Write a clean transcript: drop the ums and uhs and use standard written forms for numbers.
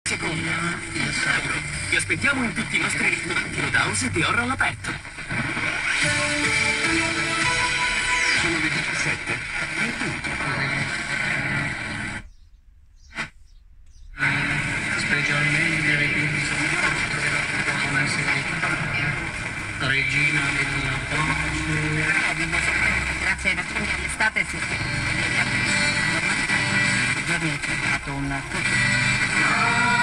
seconda. Vi aspettiamo in tutti i nostri ristoranti Roadhouse e Dior all'aperto. Sono le 17. Specialmente le pizze possono essere regina della pace. Grazie ai vaccini all'estate si giorni ho fatto un